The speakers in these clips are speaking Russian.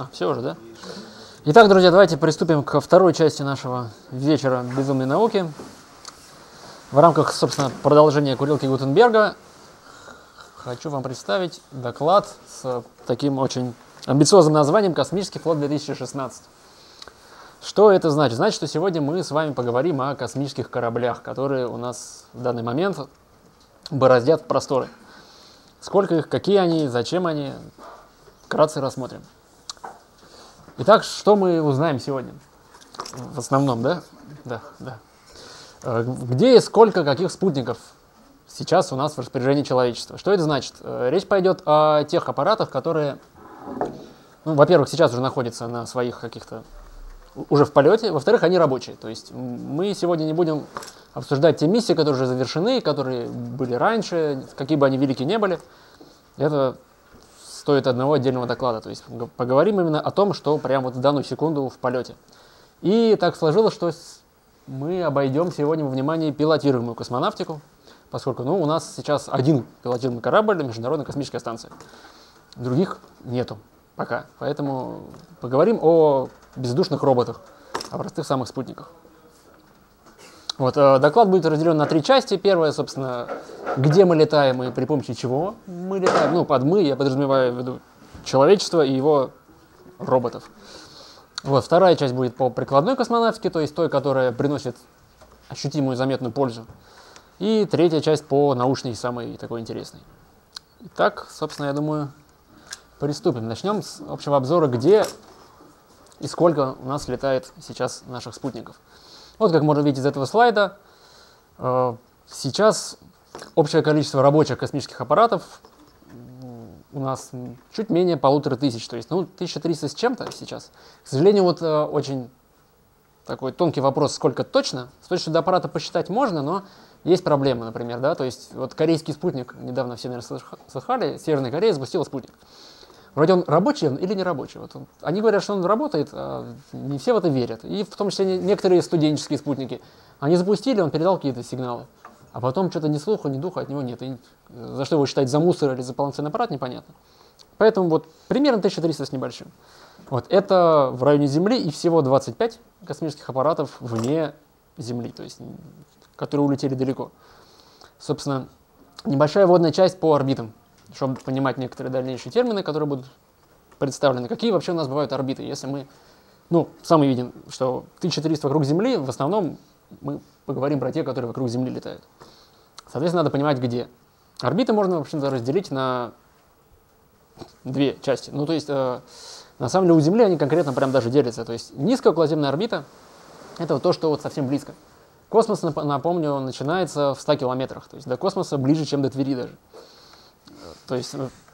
Все уже, да? Итак, друзья, давайте приступим ко второй части нашего вечера безумной науки. В рамках, собственно, продолжения курилки Гутенберга хочу вам представить доклад с таким очень амбициозным названием «Космический флот 2016». Что это значит? Значит, что сегодня мы с вами поговорим о космических кораблях, которые у нас в данный момент бороздят просторы. Сколько их, какие они, зачем они, вкратце рассмотрим. Итак, что мы узнаем сегодня? В основном, да? Да. Где и сколько каких спутников сейчас у нас в распоряжении человечества? Что это значит? Речь пойдет о тех аппаратах, которые, во-первых, сейчас уже находятся на своих каких-то, уже в полете, во-вторых, они рабочие. То есть мы сегодня не будем обсуждать те миссии, которые уже завершены, которые были раньше, какие бы они велики не были. Это стоит одного отдельного доклада. То есть поговорим именно о том, что прямо вот в данную секунду в полете. И так сложилось, что мы обойдем сегодня во внимание пилотируемую космонавтику, поскольку у нас сейчас один пилотируемый корабль — Международная космическая станция. Других нету пока. Поэтому поговорим о бездушных роботах, о простых самых спутниках. Вот, доклад будет разделен на три части. Первая, собственно, где мы летаем и при помощи чего мы летаем. Под «мы» я подразумеваю в виду человечество и его роботов. Вот, вторая часть будет по прикладной космонавтике, то есть той, которая приносит ощутимую заметную пользу. И третья часть по научной, самой такой интересной. Итак, собственно, я думаю, приступим. Начнем с общего обзора, где и сколько у нас летает сейчас наших спутников. Вот как можно видеть из этого слайда, сейчас общее количество рабочих космических аппаратов у нас чуть менее 1500, то есть 1300 с чем-то сейчас. К сожалению, вот очень такой тонкий вопрос, сколько точно. С точностью до аппарата посчитать можно, но есть проблемы, например, да, то есть вот корейский спутник, недавно все, наверное, слыхали, Северная Корея запустила спутник. Вроде он рабочий или не рабочий. Вот они говорят, что он работает, а не все в это верят. И в том числе некоторые студенческие спутники. Они запустили, он передал какие-то сигналы. А потом что-то ни слуха, ни духа от него нет. И за что его считать, за мусор или за полноценный аппарат, непонятно. Поэтому вот примерно 1300 с небольшим. Вот это в районе Земли и всего 25 космических аппаратов вне Земли, то есть которые улетели далеко. Собственно, небольшая вводная часть по орбитам, чтобы понимать некоторые дальнейшие термины, которые будут представлены. Какие вообще у нас бывают орбиты? Если мы, сами видим, что 1300 вокруг Земли, в основном мы поговорим про те, которые вокруг Земли летают. Соответственно, надо понимать, где. Орбиты можно, в общем-то, разделить на две части. То есть, на самом деле, у Земли они конкретно прям даже делятся. То есть, низкая околоземная орбита — это вот то, что вот совсем близко. Космос, напомню, начинается в 100 километрах. То есть, до космоса ближе, чем до Твери даже. То есть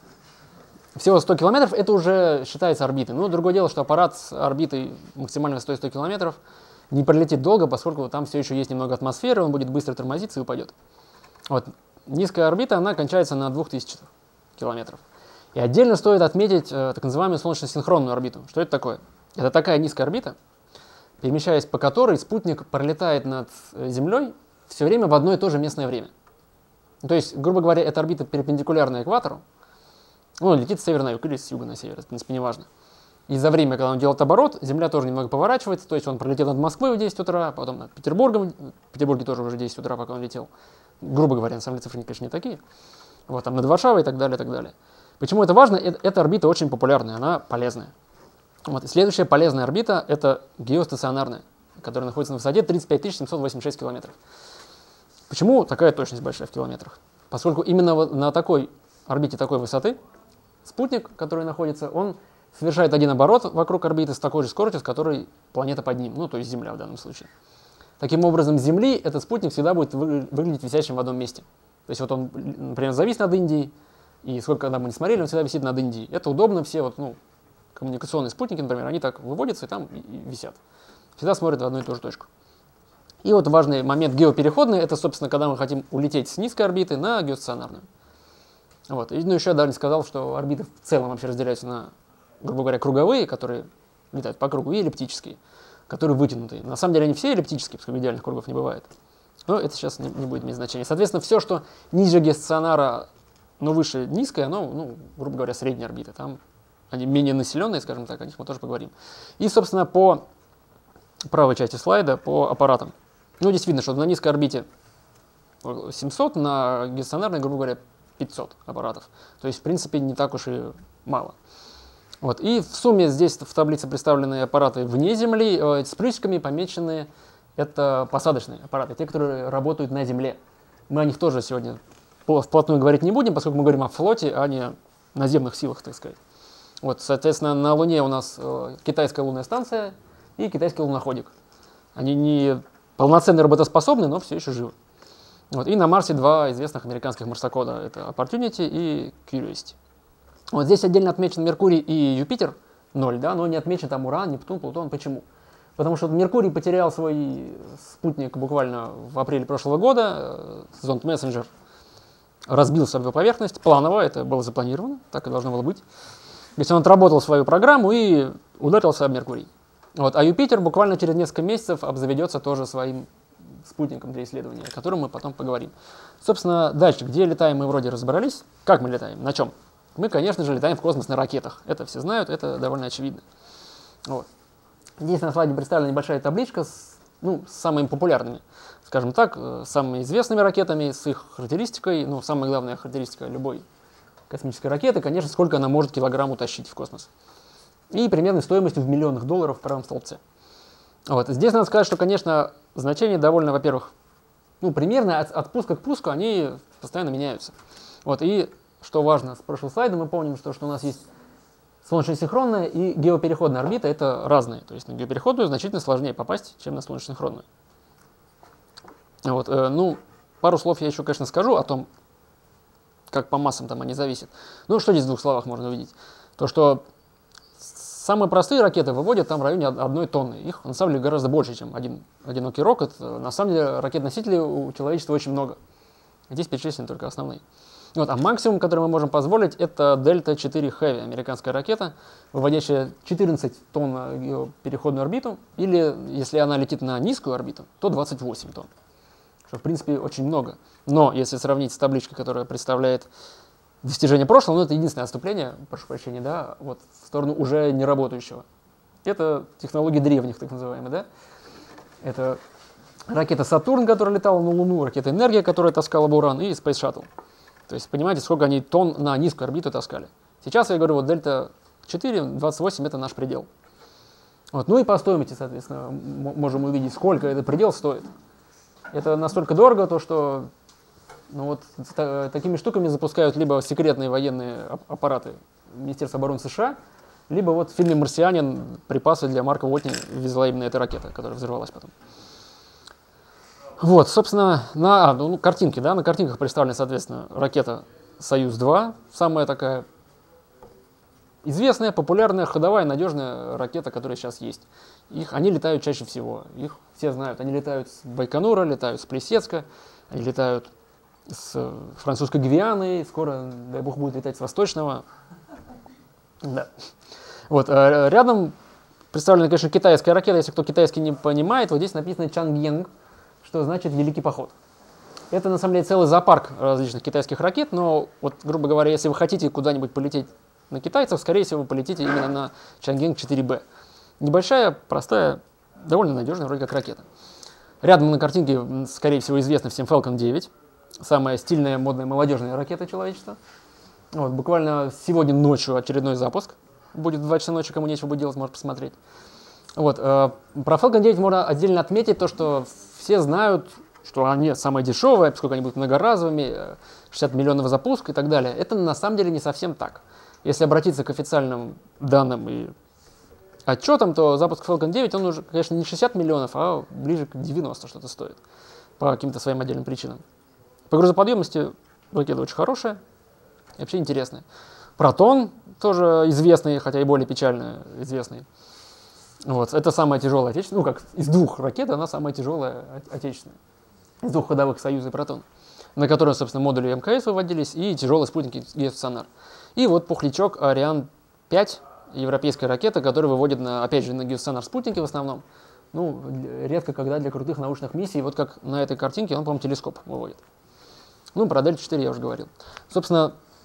всего 100 километров — это уже считается орбитой. Другое дело, что аппарат с орбитой максимальной высотой 100 километров не пролетит долго, поскольку там все еще есть немного атмосферы, он будет быстро тормозиться и упадет. Вот. Низкая орбита, она кончается на 2000 километров. И отдельно стоит отметить так называемую солнечно-синхронную орбиту. Что это такое? Это такая низкая орбита, перемещаясь по которой спутник пролетает над Землей все время в одно и то же местное время. То есть, грубо говоря, эта орбита перпендикулярна экватору. Он летит с севера на юг или с юга на север, в принципе, неважно. И за время, когда он делает оборот, Земля тоже немного поворачивается. То есть он пролетел над Москвой в 10 утра, потом над Петербургом. В Петербурге тоже уже 10 утра, пока он летел. Грубо говоря, на самом деле цифры, конечно, не такие. Вот, там над Варшавой и так далее, и так далее. Почему это важно? Эта орбита очень популярная, она полезная. Вот. И следующая полезная орбита — это геостационарная, которая находится на высоте 35 786 километров. Почему такая точность большая в километрах? Поскольку именно на такой орбите, такой высоты, спутник, который находится, он совершает один оборот вокруг орбиты с такой же скоростью, с которой планета под ним, то есть Земля в данном случае. Таким образом, с Земли этот спутник всегда будет выглядеть висящим в одном месте. То есть вот он, например, завис над Индией, и сколько когда мы не смотрели, он всегда висит над Индией. Это удобно, все коммуникационные спутники, например, они так выводятся и там и висят. Всегда смотрят в одну и ту же точку. И вот важный момент геопереходный — это, собственно, когда мы хотим улететь с низкой орбиты на геостационарную. Вот. И, еще я даже не сказал, что орбиты в целом вообще разделяются на, грубо говоря, круговые, которые летают по кругу, и эллиптические, которые вытянутые. На самом деле они все эллиптические, поскольку идеальных кругов не бывает. Но это сейчас не будет иметь значения. Соответственно, все, что ниже геостационара, но выше низкое, оно, грубо говоря, средняя орбита. Там они менее населенные, скажем так, о них мы тоже поговорим. И, собственно, по правой части слайда, по аппаратам. Ну, здесь видно, что на низкой орбите 700, на геостационарной, грубо говоря, 500 аппаратов. То есть, в принципе, не так уж и мало. Вот. И в сумме здесь в таблице представлены аппараты вне Земли, с плюсиками помеченные. Это посадочные аппараты, те, которые работают на Земле. Мы о них тоже сегодня вплотную говорить не будем, поскольку мы говорим о флоте, а не наземных силах, так сказать. Вот, соответственно, на Луне у нас китайская лунная станция и китайский луноходик. Они не полноценно работоспособны, но все еще живы. Вот. И на Марсе два известных американских марсохода. Это Opportunity и Curiosity. Вот здесь отдельно отмечен Меркурий и Юпитер, 0, да, но не отмечен там Уран, Нептун, Плутон. Почему? Потому что Меркурий потерял свой спутник буквально в апреле прошлого года. Зонд Мессенджер разбил свою поверхность. Планово это было запланировано, так и должно было быть. То есть он отработал свою программу и ударился об Меркурий. Вот. А Юпитер буквально через несколько месяцев обзаведется тоже своим спутником для исследования, о котором мы потом поговорим. Собственно, дальше, где летаем, мы вроде разобрались. Как мы летаем? На чем? Мы, конечно же, летаем в космос на ракетах. Это все знают, это довольно очевидно. Вот. Здесь на слайде представлена небольшая табличка с самыми популярными, скажем так, самыми известными ракетами, с их характеристикой. Ну, самая главная характеристика любой космической ракеты, конечно, сколько она может килограмм утащить в космос. И примерной стоимостью в миллионах долларов в правом столбце. Вот. Здесь надо сказать, что, конечно, значения довольно, во-первых, примерно от пуска к пуску они постоянно меняются. Вот. И, что важно, с прошлого слайда мы помним, что у нас есть солнечно-синхронная и геопереходная орбита — это разные. То есть на геопереходную значительно сложнее попасть, чем на солнечно-синхронную. Вот, пару слов я еще, конечно, скажу о том, как по массам там они зависят. Ну, что здесь в двух словах можно увидеть? То, что самые простые ракеты выводят там в районе 1 тонны. Их, на самом деле, гораздо больше, чем один одинокий рокет. На самом деле, ракет-носителей у человечества очень много. Здесь перечислены только основные. Вот, а максимум, который мы можем позволить, это Delta 4 Heavy, американская ракета, выводящая 14 тонн на переходную орбиту, или, если она летит на низкую орбиту, то 28 тонн, что, в принципе, очень много. Но, если сравнить с табличкой, которая представляет достижение прошлого, это единственное отступление, прошу прощения, да, вот в сторону уже не работающего. Это технологии древних, так называемые, да. Это ракета Сатурн, которая летала на Луну, ракета Энергия, которая таскала Буран, и Space Shuttle. То есть, понимаете, сколько они тонн на низкую орбиту таскали. Сейчас, я говорю, вот Дельта 4, 28 — это наш предел. Вот. Ну и по стоимости, соответственно, можем увидеть, сколько этот предел стоит. Это настолько дорого, то что такими штуками запускают либо секретные военные аппараты Министерства обороны США, либо вот в фильме «Марсианин» припасы для Марка Уотни везла именно эта ракета, которая взорвалась потом. Вот, собственно, на картинке, да, на картинках представлена, соответственно, ракета «Союз-2», самая такая известная, популярная, ходовая, надежная ракета, которая сейчас есть. Они летают чаще всего, их все знают. Они летают с Байконура, летают с Плесецка, они летают с французской Гвианы, скоро, дай бог, будет летать с Восточного. Да. Вот, рядом представлена, конечно, китайская ракета. Если кто китайский не понимает, вот здесь написано «Чангьенг», что значит «Великий поход». Это, на самом деле, целый зоопарк различных китайских ракет, но, вот, грубо говоря, если вы хотите куда-нибудь полететь на китайцев, скорее всего, вы полетите именно на Чангьенг 4B. Небольшая, простая, довольно надежная, вроде как ракета. Рядом на картинке, скорее всего, известна всем Falcon 9, самая стильная, модная, молодежная ракета человечества. Вот, буквально сегодня ночью очередной запуск. Будет в 2 часа ночи, кому нечего будет делать, может посмотреть. Вот, про Falcon 9 можно отдельно отметить то, что все знают, что они самые дешевые, поскольку они будут многоразовыми, 60 миллионов запуск и так далее. Это на самом деле не совсем так. Если обратиться к официальным данным и отчетам, то запуск Falcon 9, он уже, конечно, не 60 миллионов, а ближе к 90 что-то стоит. По каким-то своим отдельным причинам. По грузоподъемности ракета очень хорошая и вообще интересная. Протон тоже известный, хотя и более печально известный. Вот, это самая тяжелая отечественная, как из 2 ракет она самая тяжелая отечественная. Из 2 ходовых «Союз» и «Протон», на которые, собственно, модули МКС выводились и тяжелые спутники геостационар. И вот пухлячок Ариан-5, европейская ракета, которая выводит, опять же, на геостационар спутники в основном. Редко когда для крутых научных миссий, вот как на этой картинке, он, по-моему, телескоп выводит. Про Дельту 4 я уже говорил. Собственно,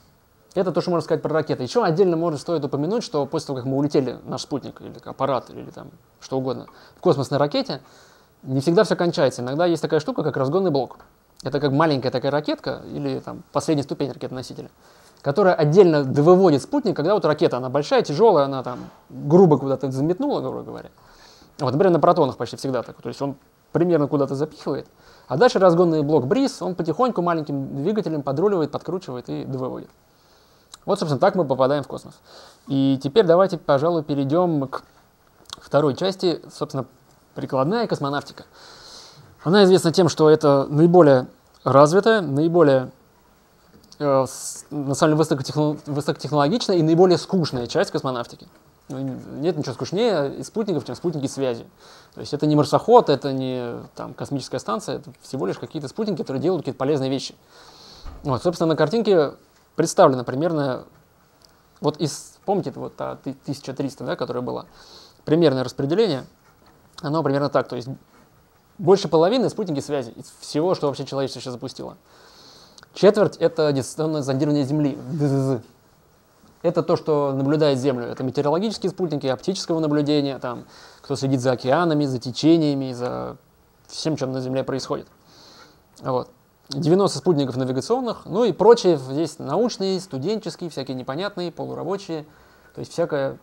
Это то, что можно сказать про ракеты. Еще отдельно стоит упомянуть, что после того, как мы улетели, наш спутник или аппарат, или там что угодно, в космос на ракете, не всегда все кончается. Иногда есть такая штука, как разгонный блок. Это как маленькая такая ракетка или там последняя ступень ракетоносителя, которая отдельно выводит спутник, когда вот ракета, она большая, тяжелая, она там грубо куда-то заметнула, грубо говоря. Вот, например, на протонах почти всегда так. То есть он примерно куда-то запихивает, а дальше разгонный блок бриз, он потихоньку маленьким двигателем подруливает, подкручивает и довыводит. Вот, собственно, так мы попадаем в космос. И теперь давайте, пожалуй, перейдем к второй части, собственно, прикладная космонавтика. Она известна тем, что это наиболее развитая, наиболее на самом деле высокотехнологичная и наиболее скучная часть космонавтики. Нет ничего скучнее спутников, чем спутники связи. То есть это не марсоход, это не там, космическая станция, это всего лишь какие-то спутники, которые делают какие-то полезные вещи. Вот, собственно, на картинке представлено примерно, вот из, помните, вот та 1300, да, которая была, примерное распределение, оно примерно так, то есть больше половины спутники связи из всего, что вообще человечество сейчас запустило. Четверть — это дистанционное зондирование Земли, ДЗЗ. Это то, что наблюдает Землю. Это метеорологические спутники, оптического наблюдения, там, кто следит за океанами, за течениями, за всем, что на Земле происходит. Вот. 90 спутников навигационных, ну и прочие здесь научные, студенческие, всякие непонятные, полурабочие, то есть всякое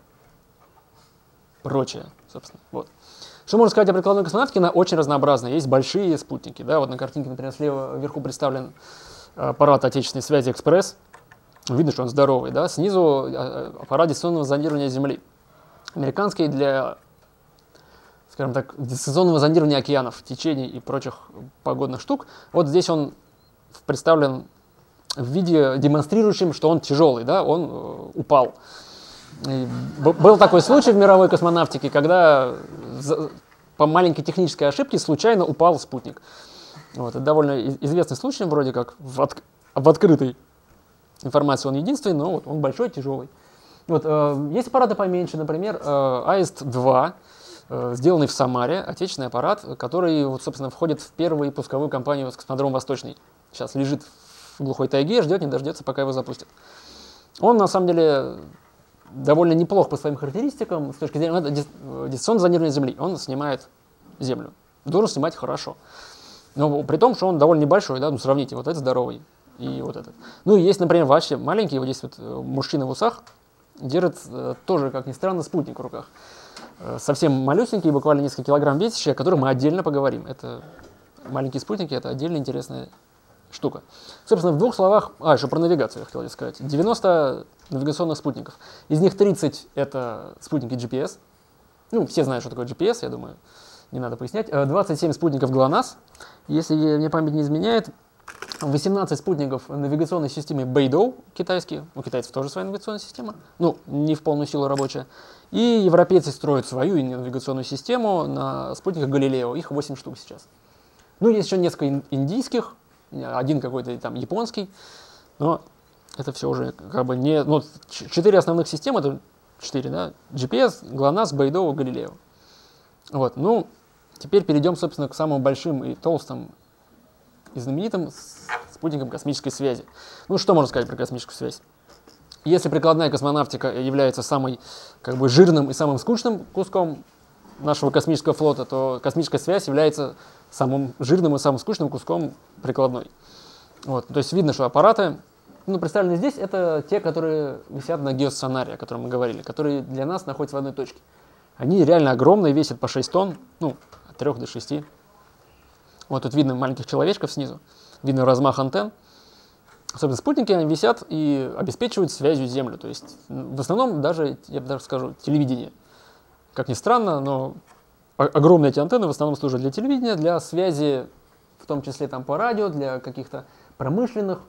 прочее, собственно. Вот. Что можно сказать о прикладной космонавтике? Она очень разнообразная. Есть большие спутники. Да? Вот на картинке, например, слева вверху представлен аппарат отечественной связи «Экспресс». Видно, что он здоровый. Да? Снизу аппарат дистанционного зондирования Земли. Американский для, скажем так, дистанционного зондирования океанов, течений и прочих погодных штук. Вот здесь он представлен в виде демонстрирующем, что он тяжелый, да? Он упал. И был такой случай в мировой космонавтике, когда по маленькой технической ошибке случайно упал спутник. Вот, это довольно известный случай, вроде как в открытой информации он единственный, но вот он большой, тяжелый. Вот, есть аппараты поменьше, например, АИСТ-2, сделанный в Самаре, отечественный аппарат, который, вот, собственно, входит в первую пусковую кампанию с космодрома Восточный. Сейчас лежит в глухой тайге, ждет, не дождется, пока его запустят. Он, на самом деле, довольно неплох по своим характеристикам, с точки зрения дистанционного зондирования Земли. Он снимает Землю. Должен снимать хорошо. Но при том, что он довольно небольшой, да, ну сравните, вот этот здоровый и вот этот. Ну и есть, например, вообще маленький, вот здесь вот мужчина в усах держит тоже, как ни странно, спутник в руках. Совсем малюсенький, буквально несколько килограмм весящий, о котором мы отдельно поговорим. Это маленькие спутники, это отдельно интересная штука. Собственно, в двух словах, еще про навигацию я хотел здесь сказать. 90 навигационных спутников. Из них 30 это спутники GPS. Ну, все знают, что такое GPS, я думаю, не надо пояснять. 27 спутников ГЛОНАСС. Если мне память не изменяет, 18 спутников навигационной системы Beidou, китайские. У китайцев тоже своя навигационная система. Ну, не в полную силу рабочая. И европейцы строят свою навигационную систему на спутниках Галилео. Их 8 штук сейчас. Ну, есть еще несколько индийских, один какой-то там японский. Но это все уже как бы не... Ну, 4 основных системы, это 4, да? GPS, GLONASS, Beidou, Галилео. Вот, ну, теперь перейдем, собственно, к самым большим и толстым и знаменитым спутникам космической связи. Ну, что можно сказать про космическую связь? Если прикладная космонавтика является самым как бы жирным и самым скучным куском нашего космического флота, то космическая связь является самым жирным и самым скучным куском прикладной. Вот, то есть видно, что аппараты, ну, представлены здесь, это те, которые висят на геостационаре, о котором мы говорили, которые для нас находятся в одной точке. Они реально огромные, весят по 6 тонн, ну, от 3 до 6. Вот тут видно маленьких человечков снизу, видно размах антенн. Особенно спутники, они висят и обеспечивают связью с Землей. То есть в основном даже, я даже скажу, телевидение. Как ни странно, но огромные эти антенны в основном служат для телевидения, для связи, в том числе там по радио, для каких-то промышленных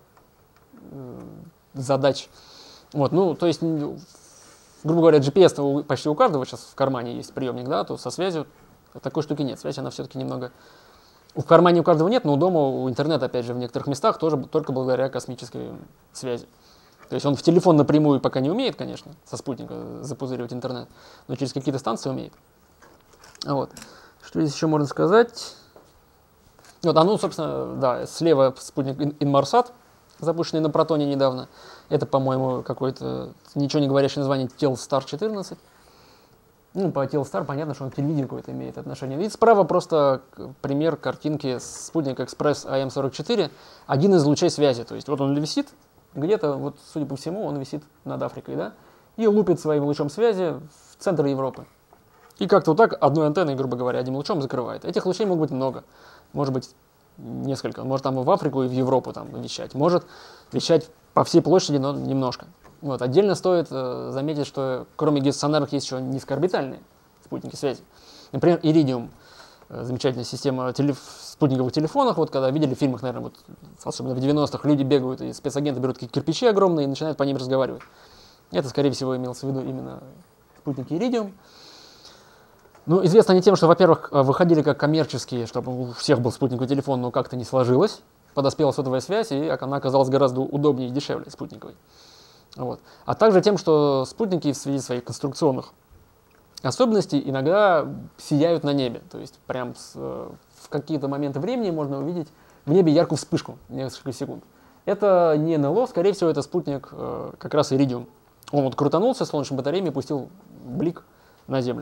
задач. Вот, ну, то есть, грубо говоря, GPS почти у каждого сейчас в кармане есть приемник, да, то со связью такой штуки нет. Связь, она все-таки немного... В кармане у каждого нет, но у дома, у интернета, опять же, в некоторых местах тоже только благодаря космической связи. То есть он в телефон напрямую пока не умеет, конечно, со спутника запузыривать интернет, но через какие-то станции умеет. Вот. Что здесь еще можно сказать? Вот, ну, собственно, да, слева спутник Inmarsat, запущенный на Протоне недавно. Это, по-моему, какое-то ничего не говорящее название Telstar 14. Ну, по Telstar понятно, что он к телевидению какое-то имеет отношение. И справа просто пример картинки спутника Express AM44, один из лучей связи. То есть вот он висит где-то, вот, судя по всему, он висит над Африкой, да, и лупит своим лучом связи в центр Европы. И как-то вот так одной антенной, грубо говоря, одним лучом закрывает. Этих лучей может быть много, может быть несколько. Он может там и в Африку, и в Европу там вещать. Может вещать по всей площади, но немножко. Вот. Отдельно стоит заметить, что кроме геостационарных есть еще низкоорбитальные спутники связи. Например, Iridium, замечательная система спутниковых телефонов. Вот когда видели в фильмах, наверное, вот, особенно в 90-х, люди бегают, и спецагенты берут какие-то кирпичи огромные и начинают по ним разговаривать. Это, скорее всего, имелось в виду именно спутники Iridium. Ну, известны они тем, что, во-первых, выходили как коммерческие, чтобы у всех был спутниковый телефон, но как-то не сложилось. Подоспела сотовая связь, и она оказалась гораздо удобнее и дешевле спутниковой. Вот. А также тем, что спутники в связи своих конструкционных особенностей иногда сияют на небе. То есть прям в какие-то моменты времени можно увидеть в небе яркую вспышку несколько секунд. Это не НЛО, скорее всего, это спутник как раз Iridium. Он вот крутанулся солнечными батареями и пустил блик на Землю.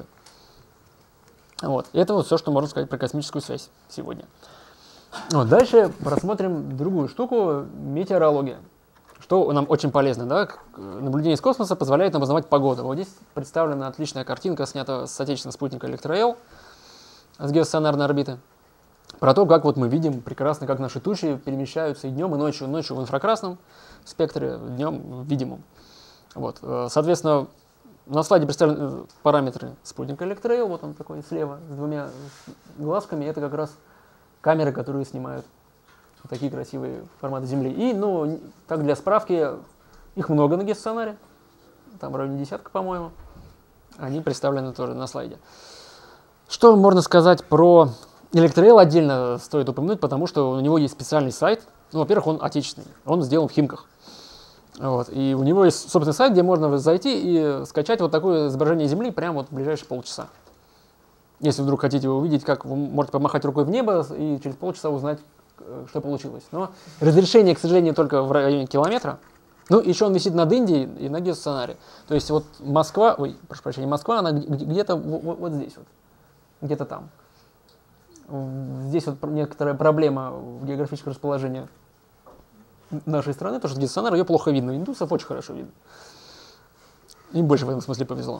Вот. Это вот все, что можно сказать про космическую связь сегодня. Вот. Дальше рассмотрим другую штуку – метеорология. Что нам очень полезно, да? Наблюдение из космоса позволяет нам узнавать погоду. Вот здесь представлена отличная картинка, снята с отечественного спутника Electra-L с геостационарной орбиты. Про то, как вот мы видим прекрасно, как наши тучи перемещаются и днем, и ночью. Ночью в инфракрасном спектре, днем в видимом. Вот. Соответственно, на слайде представлены параметры спутника Electra-L. Вот он такой слева с двумя глазками. Это как раз камеры, которые снимают такие красивые форматы Земли. И, ну, так для справки, их много на геостационаре. Там в районе десятка, по-моему. Они представлены тоже на слайде. Что можно сказать про Electra-L отдельно стоит упомянуть, потому что у него есть специальный сайт. Ну, во-первых, он отечественный. Он сделан в Химках. Вот. И у него есть собственный сайт, где можно зайти и скачать вот такое изображение Земли прямо вот в ближайшие полчаса. Если вдруг хотите его увидеть, как вы можете помахать рукой в небо и через полчаса узнать, что получилось. Но разрешение, к сожалению, только в районе километра. Ну, еще он висит над Индией и на геостационаре. То есть вот Москва, прошу прощения, Москва, она где-то вот здесь вот, где-то там. Здесь вот некоторая проблема в географическом расположении нашей страны, потому что геостационар ее плохо видно. Индусов очень хорошо видно. Им больше в этом смысле повезло.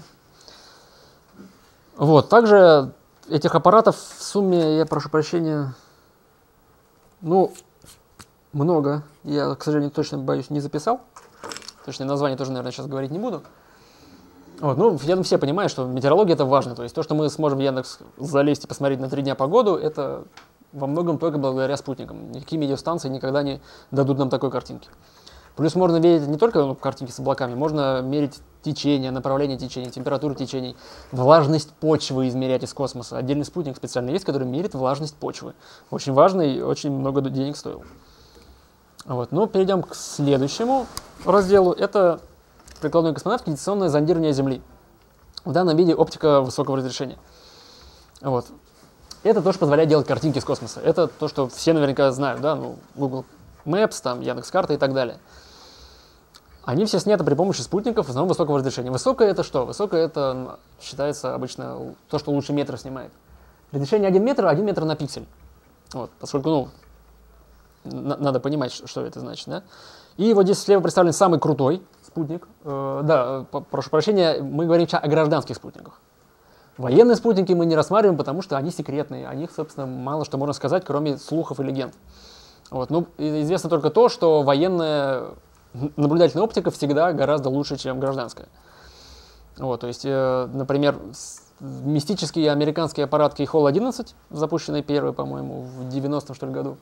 Вот, также этих аппаратов в сумме, я прошу прощения, ну, много. Я, к сожалению, точно, боюсь, не записал. Точное название тоже, наверное, сейчас говорить не буду. Вот, ну, я думаю, все понимают, что метеорология — это важно. То есть то, что мы сможем в Яндекс залезть и посмотреть на 3 дня погоду, это во многом только благодаря спутникам. Никакие медиастанции никогда не дадут нам такой картинки. Плюс можно мерить не только картинки с облаками, можно мерить течение, направление течения, температуру течений, влажность почвы измерять из космоса. Отдельный спутник специально есть, который мерит влажность почвы. Очень важный и очень много денег стоил. Вот. Ну, перейдем к следующему разделу. Это прикладной космонавтики, дистанционное зондирование Земли. В данном виде оптика высокого разрешения. Вот. Это то, что позволяет делать картинки из космоса. Это то, что все наверняка знают, да, ну, Google Maps, там, Яндекс.Карта и так далее. Они все сняты при помощи спутников в основном высокого разрешения. Высокое — это что? Высокое — это считается обычно то, что лучше метра снимает. Разрешение 1 метр на пиксель. Вот, поскольку, ну, надо понимать, что это значит, да? И вот здесь слева представлен самый крутой спутник. Прошу прощения, мы говорим сейчас о гражданских спутниках. Военные спутники мы не рассматриваем, потому что они секретные. О них, собственно, мало что можно сказать, кроме слухов и легенд. Вот. Ну, известно только то, что военная наблюдательная оптика всегда гораздо лучше, чем гражданская. Вот, то есть, например, мистический американский аппарат Keyhole-11, запущенный первый, по-моему, в 90-м, что ли, году,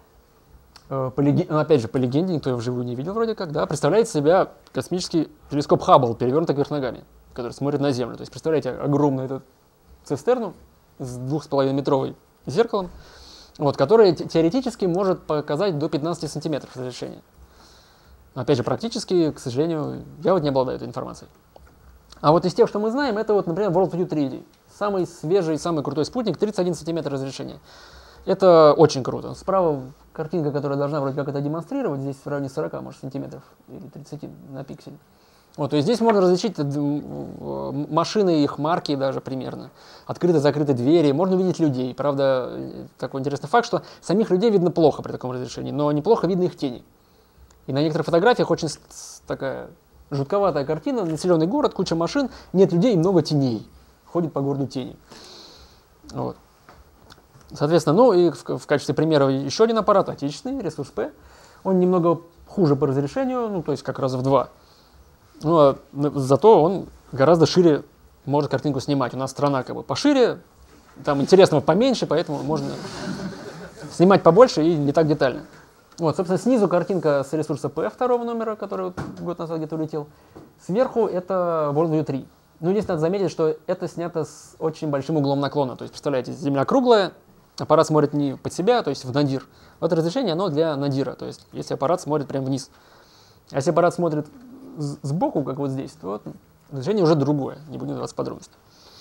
опять же, по легенде, никто его вживую не видел вроде как, да, представляет себя космический телескоп Хаббл, перевернутый кверх ногами, который смотрит на Землю. То есть, представляете, огромную эту цистерну с 2,5-метровым зеркалом, вот, которое теоретически может показать до 15 сантиметров разрешения. Но, опять же, практически, к сожалению, я вот не обладаю этой информацией. А вот из тех, что мы знаем, это вот, например, WorldView 3D. Самый свежий, самый крутой спутник, 31 сантиметр разрешения. Это очень круто. Справа картинка, которая должна вроде как это демонстрировать, здесь в районе 40, может, сантиметров или 30 на пиксель. Вот, то есть здесь можно различить машины, их марки даже примерно, открыты-закрыты двери, можно увидеть людей. Правда, такой интересный факт, что самих людей видно плохо при таком разрешении, но неплохо видно их тени. И на некоторых фотографиях очень такая жутковатая картина, населенный город, куча машин, нет людей и много теней, ходит по городу тени. Вот. Соответственно, ну и в качестве примера еще один аппарат, отечественный, Ресурс П. Он немного хуже по разрешению, ну то есть как раз в 2. Но зато он гораздо шире может картинку снимать. У нас страна как бы пошире, там интересного поменьше, поэтому можно снимать побольше и не так детально. Вот, собственно, снизу картинка с ресурса P второго номера, который вот год назад где-то улетел. Сверху это WorldView 3. Ну, здесь надо заметить, что это снято с очень большим углом наклона. То есть, представляете, Земля круглая, аппарат смотрит не под себя, то есть в надир. Вот разрешение, оно для надира, то есть если аппарат смотрит прямо вниз. А если аппарат смотрит сбоку, как вот здесь, то разрешение уже другое, не будем даваться в подробности.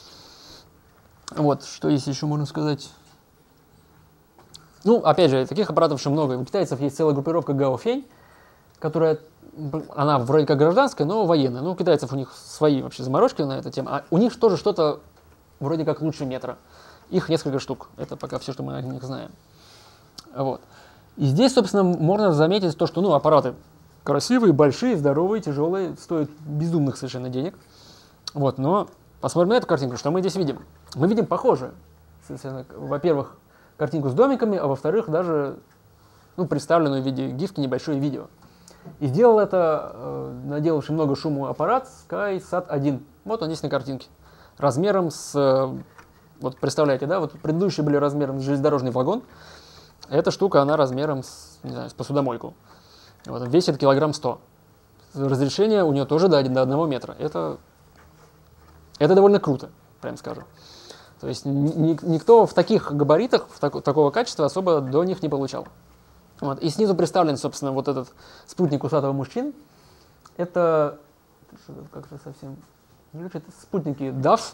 Вот, что есть еще можно сказать. Ну, опять же, таких аппаратов еще много. У китайцев есть целая группировка Гаофень, которая, она вроде как гражданская, но военная. Ну, у китайцев у них свои вообще заморочки на эту тему. А у них тоже что-то вроде как лучше метра. Их несколько штук. Это пока все, что мы о них знаем. Вот. И здесь, собственно, можно заметить то, что, ну, аппараты красивые, большие, здоровые, тяжелые, стоят безумных совершенно денег. Вот, но посмотрим на эту картинку, что мы здесь видим. Мы видим похожее. Во-первых, картинку с домиками, а во-вторых, даже представленную в виде гифки небольшое видео. И сделал это, наделавший много шуму аппарат SkySat-1. Вот он здесь на картинке. Размером с, вот представляете, да, вот предыдущие были размером с железнодорожный вагон. Эта штука, она размером с, не знаю, с посудомойку. Вот, весит килограмм 100. Разрешение у нее тоже до 1 метра. Это довольно круто, прям скажу. То есть никто в таких габаритах, такого качества особо до них не получал. Вот. И снизу представлен, собственно, вот этот спутник усатого мужчин. Это как-то совсем... Это спутники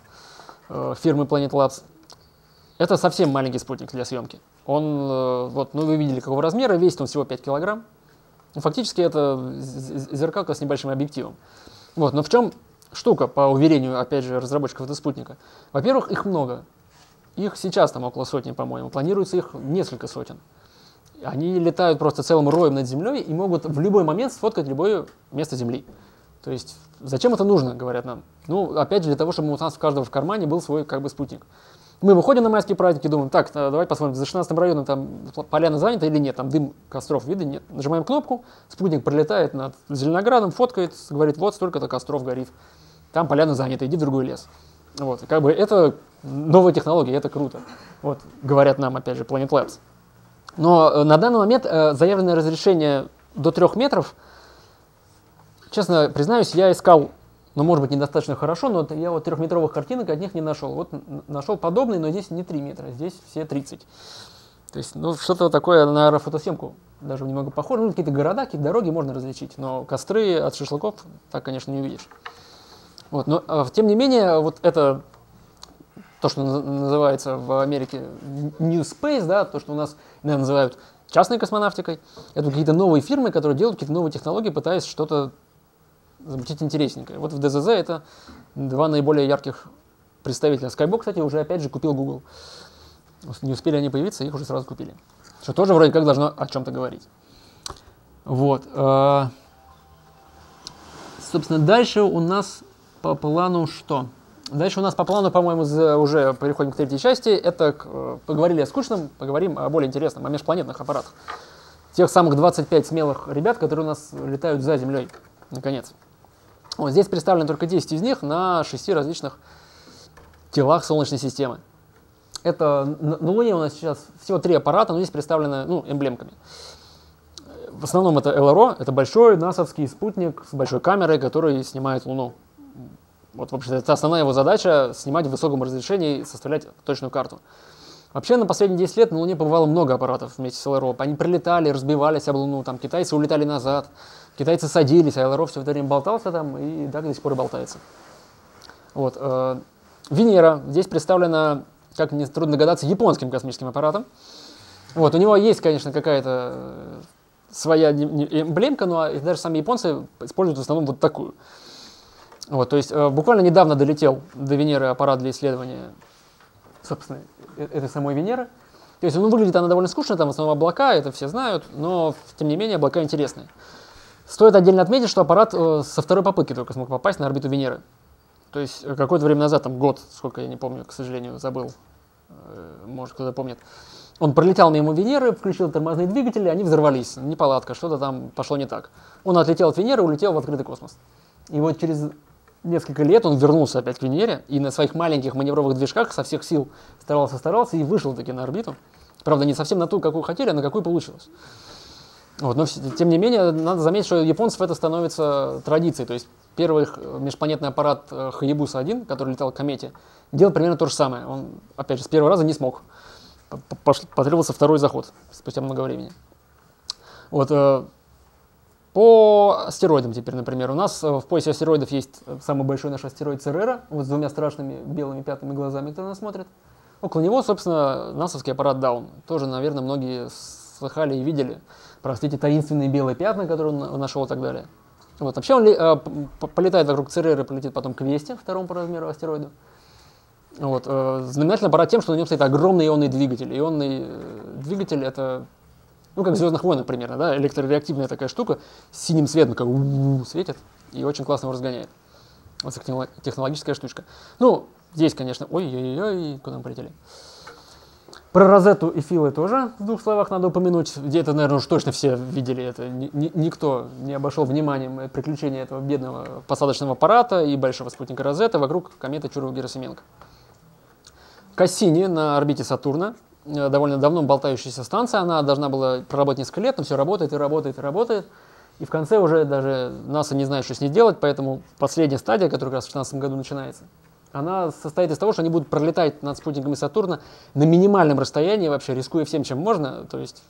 DAF фирмы Planet Labs. Это совсем маленький спутник для съемки. Он, вот, ну вы видели какого размера, весит он всего 5 килограмм. Фактически это зеркалка с небольшим объективом. Вот. Но в чем штука, по уверению, опять же, разработчиков этого спутника? Во-первых, их много. Их сейчас там около сотни, по-моему. Планируется их несколько сотен. Они летают просто целым роем над Землей и могут в любой момент сфоткать любое место Земли. То есть, зачем это нужно, говорят нам? Ну, опять же, для того, чтобы у нас в каждого в кармане был свой, как бы, спутник. Мы выходим на майские праздники, думаем, так, давай посмотрим, за 16-м районом там поляна занята или нет, там дым костров видно, нет. Нажимаем кнопку, спутник пролетает над Зеленоградом, фоткает, говорит, вот столько-то костров горит. Там поляна занята, иди в другой лес. Вот, как бы это новая технология, это круто. Вот, говорят нам, опять же, Planet Labs. Но на данный момент заявленное разрешение до 3 метров, честно признаюсь, я искал, но может быть недостаточно хорошо, но я вот 3-метровых картинок от них не нашел. Вот нашел подобный, но здесь не 3 метра, здесь все 30. То есть, ну, что-то такое на аэрофотосъемку даже немного похоже. Ну, какие-то города, какие-то дороги можно различить, но костры от шашлыков так, конечно, не увидишь. Вот, но, тем не менее, вот это то, что называется в Америке New Space, да, то, что у нас наверное, называют частной космонавтикой, это какие-то новые фирмы, которые делают какие-то новые технологии, пытаясь что-то замутить интересненькое. Вот в ДЗЗ это 2 наиболее ярких представителя. Skybox, кстати, уже опять же купил Google. Не успели они появиться, их уже сразу купили. Что тоже вроде как должно о чем-то говорить. Вот. Собственно, дальше у нас по плану что? Дальше у нас по плану, по-моему, уже переходим к 3-й части. Это поговорили о скучном, поговорим о более интересном, о межпланетных аппаратах. Тех самых 25 смелых ребят, которые у нас летают за Землей, наконец. Вот здесь представлены только 10 из них на 6 различных телах Солнечной системы. Это на Луне у нас сейчас всего 3 аппарата, но здесь представлены эмблемками. В основном это ЛРО, это большой насовский спутник с большой камерой, который снимает Луну. Вот, в общем, это основная его задача — снимать в высоком разрешении и составлять точную карту. Вообще, на последние 10 лет на Луне побывало много аппаратов вместе с ЛРО. Они прилетали, разбивались об Луну, там китайцы улетали назад, китайцы садились, а ЛРО все это время болтался там и так до сих пор и болтается. Вот. Венера здесь представлена, как мне трудно догадаться, японским космическим аппаратом. Вот, у него есть, конечно, какая-то своя эмблемка, но даже сами японцы используют в основном вот такую. Вот, то есть буквально недавно долетел до Венеры аппарат для исследования, собственно, этой самой Венеры. То есть, ну, выглядит она довольно скучно, там в основном облака, это все знают, но, тем не менее, облака интересные. Стоит отдельно отметить, что аппарат со второй попытки только смог попасть на орбиту Венеры. То есть, какое-то время назад, там год, сколько я не помню, к сожалению, забыл, может, кто-то помнит. Он пролетел мимо Венеры, включил тормозные двигатели, они взорвались, неполадка, что-то там пошло не так. Он отлетел от Венеры, улетел в открытый космос. И вот через несколько лет он вернулся опять к Венере и на своих маленьких маневровых движках со всех сил старался и вышел таки на орбиту. Правда, не совсем на ту, какую хотели, а на какую получилось. Вот, но тем не менее, надо заметить, что у японцев это становится традицией. То есть первый межпланетный аппарат Хаябуса-1, который летал к комете, делал примерно то же самое. Он, опять же, с первого раза не смог. Потребовался второй заход спустя много времени. Вот, по астероидам теперь, например. У нас в поясе астероидов есть самый большой наш астероид Церера, вот с двумя страшными белыми пятыми глазами, кто нас смотрит. Около него, собственно, насовский аппарат Даун. Тоже, наверное, многие слыхали и видели про эти таинственные белые пятна, которые он нашел и так далее. Вот. Вообще он полетает вокруг Цереры, полетит потом к Весте, второму по размеру астероиду. Вот. Знаменательный аппарат тем, что на нем стоит огромный ионный двигатель. Ионный двигатель — это, ну, как в «Звездных войнах» примерно, да, электрореактивная такая штука, с синим светом, как светит, и очень классно его разгоняет. Вот технологическая штучка. Ну, здесь, конечно, ой-ой-ой, куда мы полетели. Про Розетту и Филы тоже в двух словах надо упомянуть. Это, наверное, уж точно все видели это. Никто не обошел вниманием приключения этого бедного посадочного аппарата и большого спутника Розетта вокруг кометы Чурова-Герасименко. Кассини на орбите Сатурна, довольно давно болтающаяся станция, она должна была проработать несколько лет, но все работает и работает и работает. И в конце уже даже НАСА не знает, что с ней делать, поэтому последняя стадия, которая как раз в 2016 году начинается, она состоит из того, что они будут пролетать над спутниками Сатурна на минимальном расстоянии, вообще рискуя всем, чем можно, то есть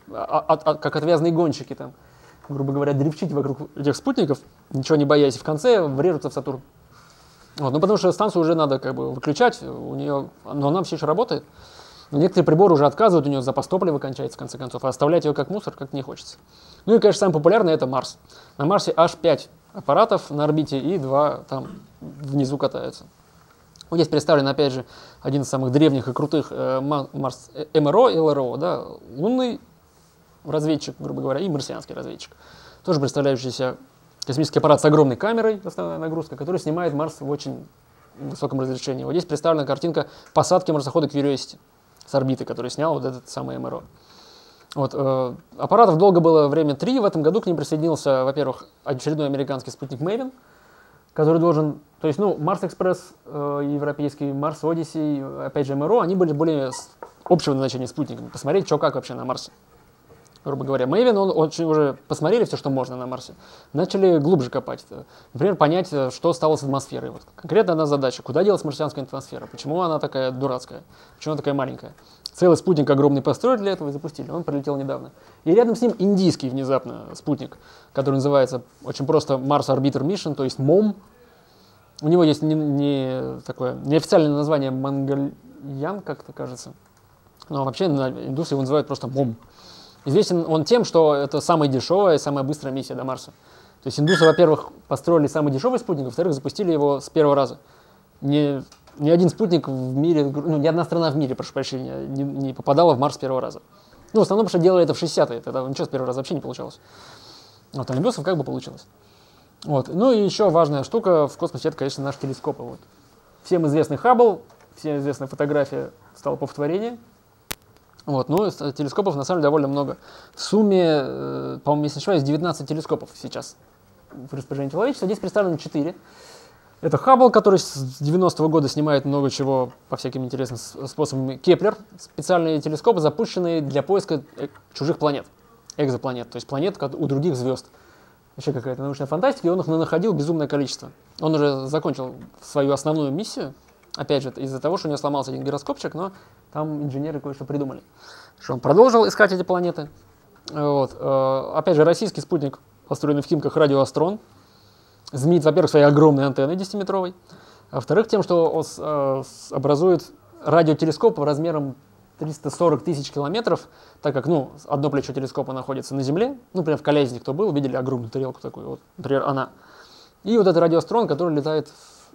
как отвязные гонщики, там, грубо говоря, дрифчить вокруг этих спутников, ничего не боясь, и в конце врежутся в Сатурн. Вот, ну, потому что станцию уже надо как бы выключать, у нее, но она все еще работает. Но некоторые приборы уже отказывают, у нее запас топлива кончается, в конце концов, а оставлять ее как мусор как-то не хочется. Ну и, конечно, самое популярное — это Марс. На Марсе аж 5 аппаратов на орбите и 2 там внизу катаются. Вот здесь представлен, опять же, один из самых древних и крутых Марс МРО и ЛРО, да, лунный разведчик, грубо говоря, и марсианский разведчик. Тоже представляющийся космический аппарат с огромной камерой, основная нагрузка, который снимает Марс в очень высоком разрешении. Вот здесь представлена картинка посадки марсохода Curiosity с орбиты, который снял вот этот самый МРО. Вот, аппаратов долго было время 3, в этом году к ним присоединился, во-первых, очередной американский спутник Maven, который должен, то есть, ну, Марс-экспресс европейский, Марс-Одиссей, опять же, МРО, они были более общего назначения спутниками, посмотреть, что как вообще на Марсе. Грубо говоря, Maven, он очень уже посмотрели все, что можно на Марсе, начали глубже копать. Например, понять, что стало с атмосферой. Вот конкретно одна задача: куда делась марсианская атмосфера, почему она такая дурацкая, почему она такая маленькая. Целый спутник огромный построили для этого и запустили, он пролетел недавно. И рядом с ним индийский внезапно спутник, который называется очень просто Mars Orbiter Mission, то есть МОМ. У него есть такое неофициальное название Мангальян, как-то кажется, но вообще индусы его называют просто МОМ. Известен он тем, что это самая дешевая и самая быстрая миссия до Марса. То есть индусы, во-первых, построили самый дешевый спутник, во-вторых, запустили его с первого раза. Ни один спутник в мире, ну, ни одна страна в мире, прошу прощения, не попадала в Марс с первого раза. Ну, в основном, потому что делали это в 60-е, тогда ничего с первого раза вообще не получалось. Вот, а индусов как бы получилось. Вот. Ну и еще важная штука в космосе — это, конечно, наши телескопы. Вот. Всем известный Хаббл, всем известная фотография столпов творения. Вот, ну, телескопов на самом деле довольно много. В сумме, по-моему, если не ошибаюсь, 19 телескопов сейчас в распоряжении человечества. Здесь представлено 4. Это Хаббл, который с 90-го года снимает много чего по всяким интересным способам. Кеплер — специальные телескопы, запущенные для поиска чужих планет, экзопланет, то есть планет у других звезд. Вообще какая-то научная фантастика, и он их находил безумное количество. Он уже закончил свою основную миссию. Опять же, из-за того, что у него сломался один гироскопчик, но там инженеры кое-что придумали. Что он продолжил искать эти планеты. Вот. Опять же, российский спутник, построенный в Химках, радиоастрон, знаменит, во-первых, своей огромной антенной 10-метровой, а во-вторых, тем, что он образует радиотелескоп размером 340 тысяч километров, так как, ну, одно плечо телескопа находится на Земле, ну, например, в Колязине, кто был, видели огромную тарелку такую, вот, например, она. И вот это радиоастрон, который летает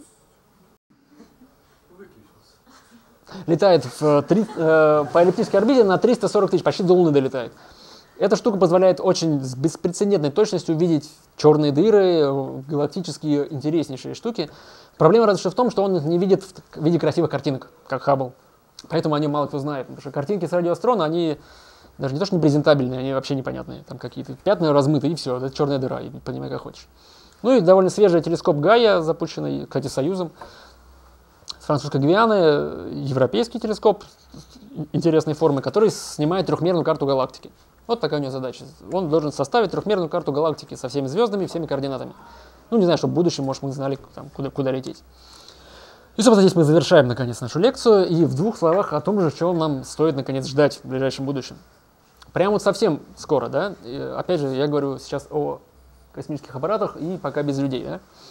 по эллиптической орбите на 340 тысяч, почти до Луны долетает. Эта штука позволяет очень с беспрецедентной точностью видеть черные дыры, галактические интереснейшие штуки. Проблема разве что в том, что он их не видит в виде красивых картинок, как Хаббл. Поэтому о нем мало кто знает. Потому что картинки с радиоастрона, они даже не то что не презентабельные, они вообще непонятные. Там какие-то пятна размыты, и все, это черная дыра, и понимай, как хочешь. Ну и довольно свежий телескоп Гайя, запущенный, кстати, Союзом, с французской Гвианы, европейский телескоп интересной формы, который снимает трехмерную карту галактики. Вот такая у него задача. Он должен составить трехмерную карту галактики со всеми звездами, всеми координатами. Ну, не знаю, чтобы в будущем, может, мы знали, там, куда лететь. И, собственно, здесь мы завершаем, наконец, нашу лекцию. И в двух словах о том же, чего нам стоит, наконец, ждать в ближайшем будущем. Прямо вот совсем скоро, да? И, опять же, я говорю сейчас о космических аппаратах и пока без людей,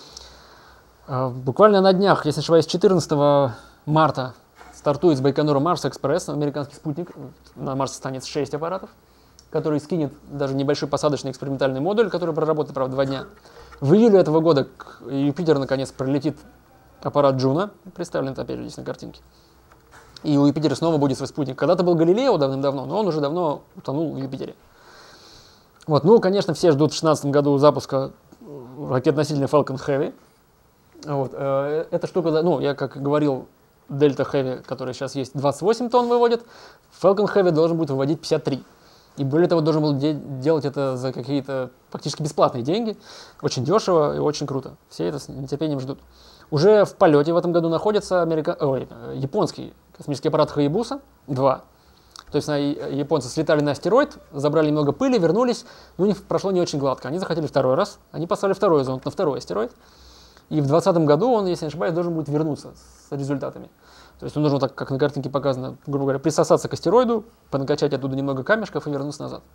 да? Буквально на днях, если не ошибаюсь, 14 марта стартует с Байконура Марс Экспресс, американский спутник. На Марсе станет 6 аппаратов, который скинет даже небольшой посадочный экспериментальный модуль, который проработает, правда, 2 дня. В июле этого года к Юпитеру, наконец, прилетит аппарат Джуна, представлен, опять же, здесь на картинке. И у Юпитера снова будет свой спутник. Когда-то был Галилео давным-давно, но он уже давно утонул в Юпитере. Вот, ну, конечно, все ждут в 2016 году запуска ракет-носителя Falcon Heavy. Вот, эта штука, ну, я как говорил, Delta Heavy, который сейчас есть, 28 тонн выводит, Falcon Heavy должен будет выводить 53. И более того, должен был делать это за какие-то практически бесплатные деньги. Очень дешево и очень круто. Все это с нетерпением ждут. Уже в полете в этом году находится японский космический аппарат Хаябуса 2. То есть японцы слетали на астероид, забрали немного пыли, вернулись, но у них прошло не очень гладко. Они захотели второй раз, они послали второй зонд на второй астероид. И в 2020 году он, если не ошибаюсь, должен будет вернуться с результатами. То есть он должен, так как на картинке показано, грубо говоря, присосаться к астероиду, понакачать оттуда немного камешков и вернуться назад.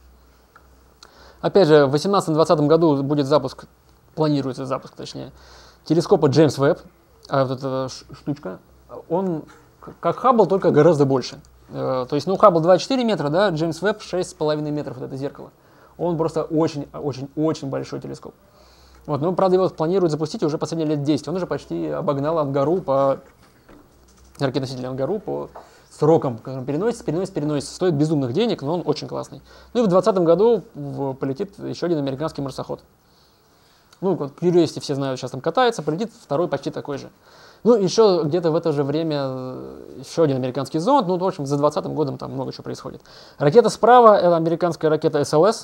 Опять же, в 2018-2020 году будет запуск, планируется запуск, точнее, телескопа Джеймс Вебб, а вот эта штучка, он как Хаббл, только гораздо больше. То есть, ну, Хаббл 2,4 метра, да, Джеймс Вебб 6,5 метров, вот это зеркало. Он просто очень большой телескоп. Вот, но, правда, его планируют запустить уже последние лет 10. Он уже почти обогнал Ангару по ракетоноситель Ангару по срокам, которым переносится. Стоит безумных денег, но он очень классный. Ну и в 2020 году полетит еще один американский марсоход. Ну, вот Curiosity все знают, сейчас там катается, полетит второй почти такой же. Ну, еще где-то в это же время еще один американский зонд. Ну, в общем, за 2020 годом там много чего происходит. Ракета справа — это американская ракета SLS.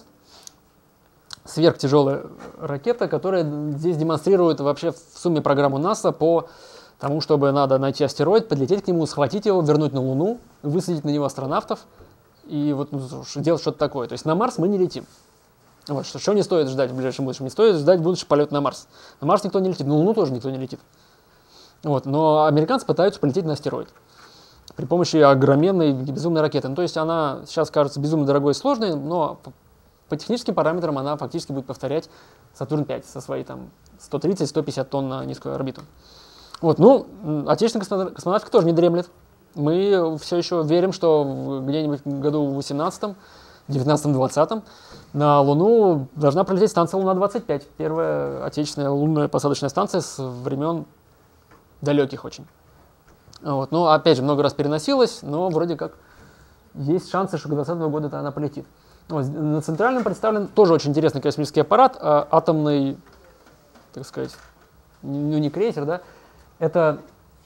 Сверхтяжелая ракета, которая здесь демонстрирует вообще в сумме программу НАСА по тому, чтобы надо найти астероид, подлететь к нему, схватить его, вернуть на Луну, высадить на него астронавтов и вот делать что-то такое. То есть на Марс мы не летим. Вот, что не стоит ждать в ближайшем будущем? Не стоит ждать будущий полет на Марс. На Марс никто не летит, на Луну тоже никто не летит. Вот, но американцы пытаются полететь на астероид при помощи огроменной безумной ракеты. Ну, то есть она сейчас кажется безумно дорогой и сложной, но по техническим параметрам она фактически будет повторять Сатурн-5 со своей там 130-150 тонн на низкую орбиту. Вот, ну, отечественная космонавтика тоже не дремлет. Мы все еще верим, что где-нибудь в году в 18-м, 19-м, 20-м на Луну должна пролететь станция Луна-25. Первая отечественная лунная посадочная станция с времен далеких очень. Вот, ну, опять же, много раз переносилась, но вроде как есть шансы, что к 2020 году она полетит. Вот, на центральном представлен тоже очень интересный космический аппарат, атомный, так сказать, ну не крейсер, да, это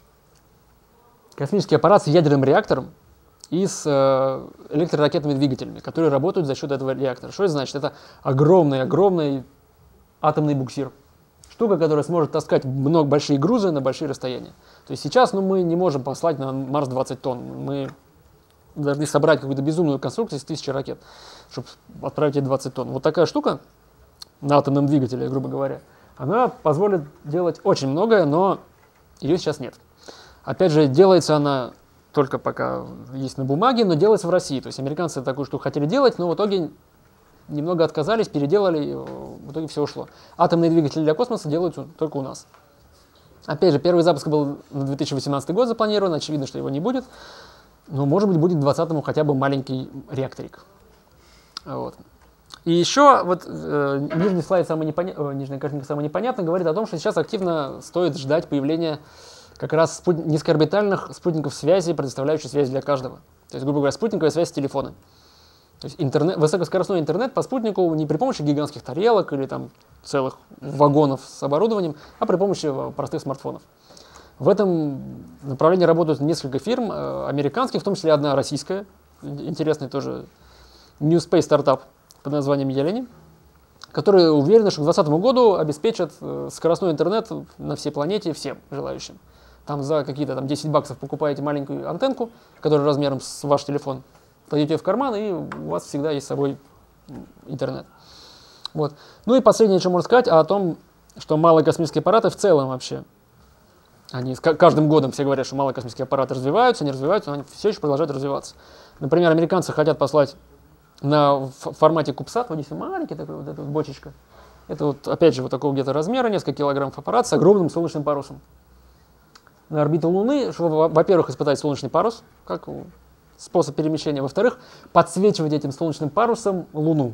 космический аппарат с ядерным реактором и с электроракетными двигателями, которые работают за счет этого реактора. Что это значит? Это огромный атомный буксир. Штука, которая сможет таскать большие грузы на большие расстояния. То есть сейчас мы не можем послать на Марс 20 тонн. Мы должны собрать какую-то безумную конструкцию из 1000 ракет, чтобы отправить ей 20 тонн. Вот такая штука на атомном двигателе, грубо говоря, она позволит делать очень многое, но ее сейчас нет. Опять же, делается она только пока есть на бумаге, но делается в России. То есть американцы такую штуку хотели делать, но в итоге немного отказались, переделали, и в итоге все ушло. Атомные двигатели для космоса делаются только у нас. Опять же, первый запуск был на 2018 год запланирован, очевидно, что его не будет. Ну, может быть, будет к 2020 хотя бы маленький реакторик. Вот. И еще вот нижний слайд, нижняя картинка самая непонятная, говорит о том, что сейчас активно стоит ждать появления как раз низкоорбитальных спутников связи, предоставляющих связь для каждого. То есть, грубо говоря, спутниковая связь с телефона. То есть высокоскоростной интернет по спутнику не при помощи гигантских тарелок или там целых вагонов с оборудованием, а при помощи простых смартфонов. В этом направлении работают несколько фирм американских, в том числе одна российская, интересный тоже New Space стартап под названием Елени, которые уверены, что к 2020 году обеспечат скоростной интернет на всей планете всем желающим. Там за какие-то там, 10 баксов покупаете маленькую антенку, которая размером с ваш телефон, кладете ее в карман, и у вас всегда есть с собой интернет. Вот. Ну и последнее, что можно сказать, о том, что малые космические аппараты в целом вообще, они каждым годом все говорят, что малые космические аппараты развиваются, но они все еще продолжают развиваться. Например, американцы хотят послать в формате CubeSat, вот здесь маленький такой вот эта вот бочечка. Это вот, опять же, вот такого где-то размера, несколько килограммов аппарат с огромным солнечным парусом. На орбиту Луны, чтобы, во-первых, испытать солнечный парус, как способ перемещения, во-вторых, подсвечивать этим солнечным парусом Луну,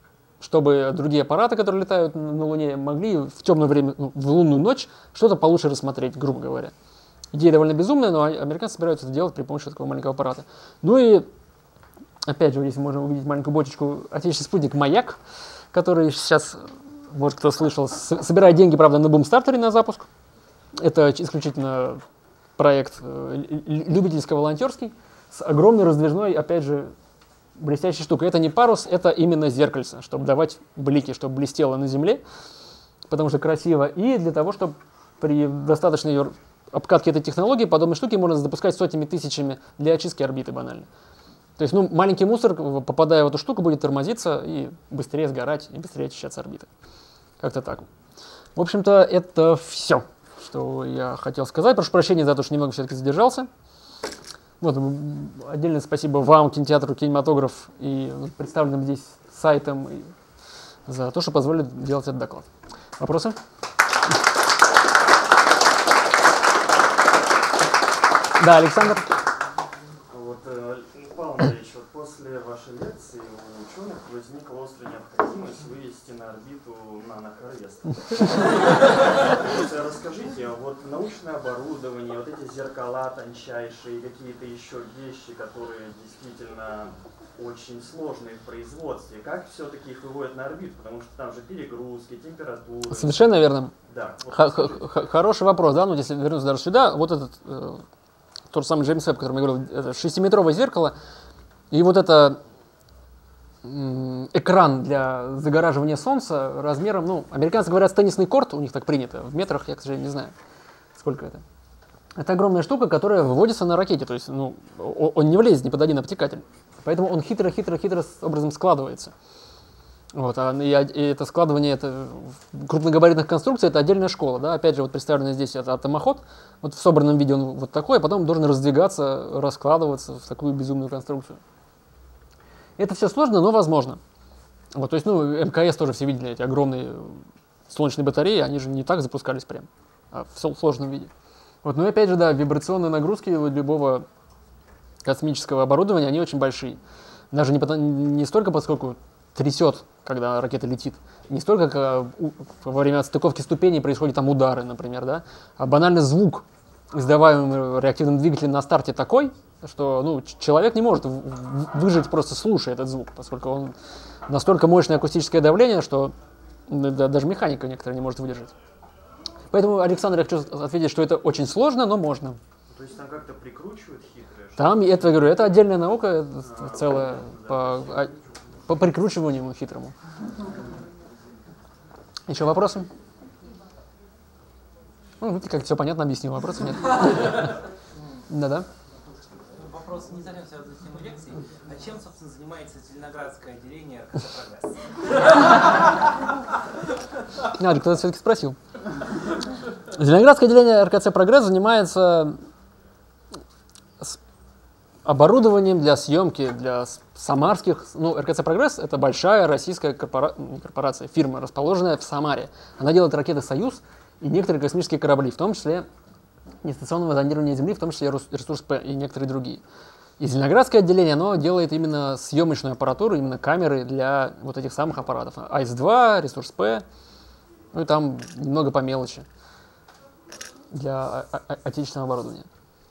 чтобы другие аппараты, которые летают на Луне, могли в темное время, в лунную ночь, что-то получше рассмотреть, грубо говоря. Идея довольно безумная, но американцы собираются это делать при помощи такого маленького аппарата. Ну и, опять же, если можно увидеть маленькую бочечку, отечественный спутник «Маяк», который сейчас, может, кто слышал, собирает деньги, правда, на бумстартере на запуск. Это исключительно проект любительско-волонтерский, с огромной раздвижной, опять же, блестящей штукой. Это не парус, это именно зеркальце, чтобы давать блики, чтобы блестело на Земле, потому что красиво. И для того, чтобы при достаточной ее обкатке этой технологии подобные штуки можно запускать сотнями тысячами для очистки орбиты банально. То есть, ну, маленький мусор, попадая в эту штуку, будет тормозиться и быстрее сгорать, и быстрее очищаться орбита. Как-то так. В общем-то, это все, что я хотел сказать. Прошу прощения за то, что немного все-таки задержался. Вот, отдельное спасибо вам, кинотеатру «Кинематограф» и представленным здесь сайтам за то, что позволили делать этот доклад. Вопросы? Да, Александр. Вот, Павел Андреевич, вот после вашей лекции у ученых возникла острая необходимость вывести на орбиту нанокорвест. Расскажите, вот научное оборудование, вот эти зеркала тончайшие, какие-то еще вещи, которые действительно очень сложные в производстве, как все-таки их выводят на орбиту, потому что там же перегрузки, температура. Совершенно верно. Да. Вот хороший вопрос, да, ну если вернуться даже сюда, вот этот тот же самый Джеймс Веб, о котором я говорил, это 6-метровое зеркало, и вот это экран для загораживания солнца размером, ну, американцы говорят, теннисный корт, у них так принято, в метрах я, к сожалению, не знаю, сколько это. Это огромная штука, которая выводится на ракете, то есть, ну, он не влезет ни под один обтекатель, поэтому он хитро образом складывается. Вот, и это складывание это крупногабаритных конструкций, это отдельная школа, да, опять же, вот представленный здесь это атомоход, вот в собранном виде он вот такой, а потом должен раздвигаться, раскладываться в такую безумную конструкцию. Это все сложно, но возможно. Вот, то есть, ну, МКС тоже все видели, эти огромные солнечные батареи, они же не так запускались прям, а в сложном виде. Вот, ну и опять же, да, вибрационные нагрузки любого космического оборудования, они очень большие. Даже не столько, поскольку трясет, когда ракета летит, не столько, как во время стыковки ступеней происходят там удары, например, да, а банально звук, издаваемый реактивным двигателем на старте такой, что, ну, человек не может выжить, просто слушая этот звук, поскольку он настолько мощное акустическое давление, что даже механика некоторая не может выдержать. Поэтому, Александр, я хочу ответить, что это очень сложно, но можно. То есть там как-то прикручивают хитрые? Там, это, говорю, это отдельная наука, целая, по прикручиванию хитрому. Еще вопросы? Ну, ты как все понятно объяснил, вопросов нет. Да-да. Вопрос не совсем связан с темой лекции. А чем, собственно, занимается Зеленоградское отделение РКЦ «Прогресс»? Кто-то все-таки спросил. Зеленоградское отделение РКЦ «Прогресс» занимается оборудованием для съемки для самарских... Ну, РКЦ «Прогресс» — это большая российская корпорация, фирма, расположенная в Самаре. Она делает ракеты «Союз» и некоторые космические корабли, в том числе нестационного зондирования Земли, в том числе «Ресурс П» и некоторые другие. И зеленоградское отделение, оно делает именно съемочную аппаратуру, именно камеры для вот этих самых аппаратов. АИС-2, Ресурс П, ну и там немного по мелочи для отечественного оборудования.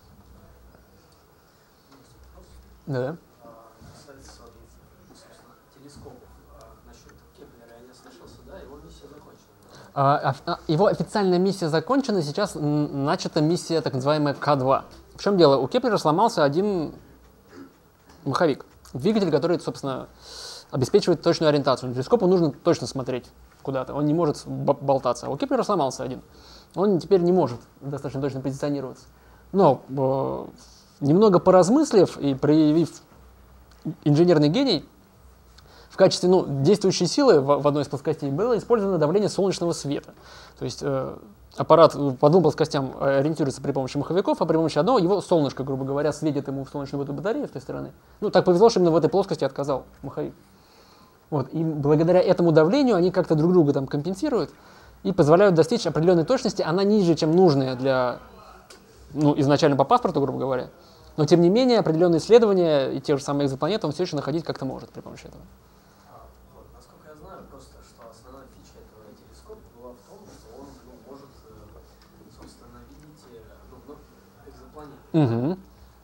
Да. Касается, собственно, телескопов. Насчет Кеплера я не слышался, да, его миссия закончена. Его официальная миссия закончена, сейчас начата миссия так называемая К2. В чем дело? У Кеплера сломался один маховик, двигатель, который, собственно, обеспечивает точную ориентацию. Телескопу нужно точно смотреть куда-то, он не может болтаться. А у Кеплера сломался один. Он теперь не может достаточно точно позиционироваться. Но немного поразмыслив и проявив инженерный гений, в качестве действующей силы в одной из плоскостей было использовано давление солнечного света. То есть аппарат по двум плоскостям ориентируется при помощи маховиков, а при помощи одного его солнышко, грубо говоря, светит ему в солнечную эту батарею с той стороны. Ну, так повезло, что именно в этой плоскости отказал маховик. Вот. И благодаря этому давлению они как-то друг друга там компенсируют и позволяют достичь определенной точности. Она ниже, чем нужная для, изначально по паспорту, грубо говоря. Но, тем не менее, определенные исследования и те же самые экзопланеты он все еще находить как-то может при помощи этого. Насколько я знаю, просто что основная фича этого телескопа была в том, что он может, собственно, видеть экзопланеты.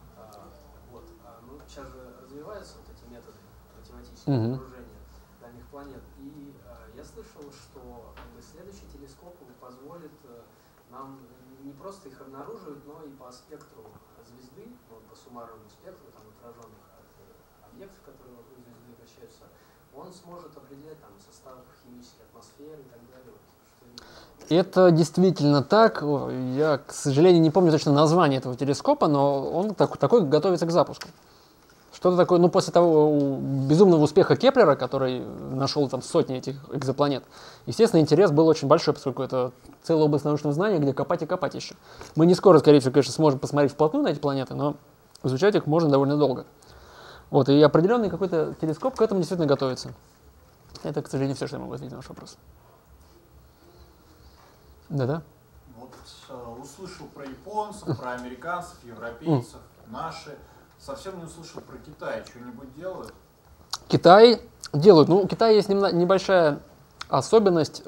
Сейчас же развиваются вот эти методы математического обнаружения дальних планет. И я слышал, что следующий телескоп позволит нам не просто их обнаруживать, но и по спектру звезды, по суммарному спектру отраженных от объектов, которые вокруг звезды вращаются, он сможет определять состав химической атмосферы и так далее. Это действительно так. Я, к сожалению, не помню точно название этого телескопа, но он такой готовится к запуску. Что-то такое, после того безумного успеха Кеплера, который нашел там сотни этих экзопланет, естественно, интерес был очень большой, поскольку это целая область научного знания, где копать и копать еще. Мы не скоро, скорее всего, конечно, сможем посмотреть вплотную на эти планеты, но изучать их можно довольно долго. Вот, и определенный какой-то телескоп к этому действительно готовится. Это, к сожалению, все, что я могу ответить на ваш вопрос. Да-да. Вот услышал про японцев, про американцев, европейцев, наши. Совсем не услышал про Китай. Что-нибудь делают? Китай делают. У Китая есть небольшая особенность.